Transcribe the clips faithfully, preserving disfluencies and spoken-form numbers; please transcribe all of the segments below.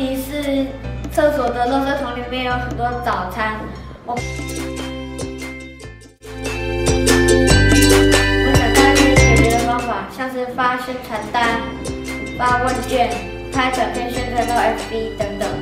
题是，厕所的垃圾桶里面有很多早餐。我我想到一些解决的方法，像是发宣传单、发问卷、拍短片宣传到 F B 等等。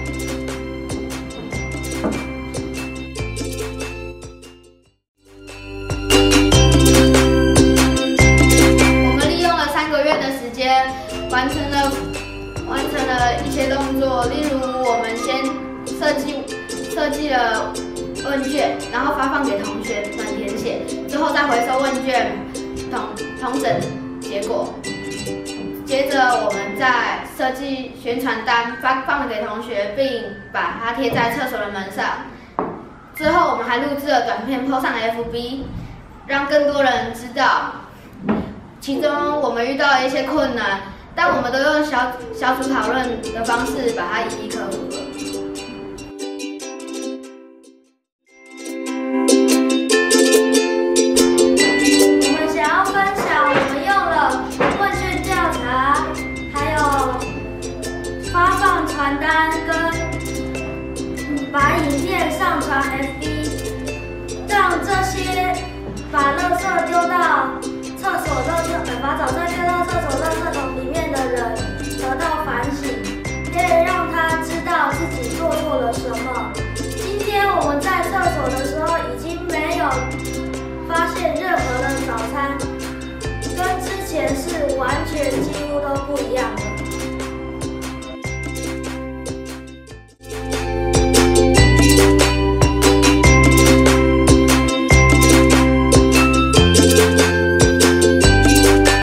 我们利用了三个月的时间，完成了。 完成了一些动作，例如我们先设计设计了问卷，然后发放给同学们填写，之后再回收问卷，统统整结果。接着我们再设计宣传单，发放给同学，并把它贴在厕所的门上。之后我们还录制了短片 po 上 F B， 让更多人知道。其中我们遇到了一些困难。 但我们都用小小组讨论的方式把它一一克服了。我们想要分享，我们用了问卷调查，还有发放传单跟把影片上传 F B， 让这些把垃圾丢到厕所垃圾，呃，把早餐丢到厕所垃圾桶里面的人得到反省，可以让他知道自己做错了什么。今天我们在厕所的时候已经没有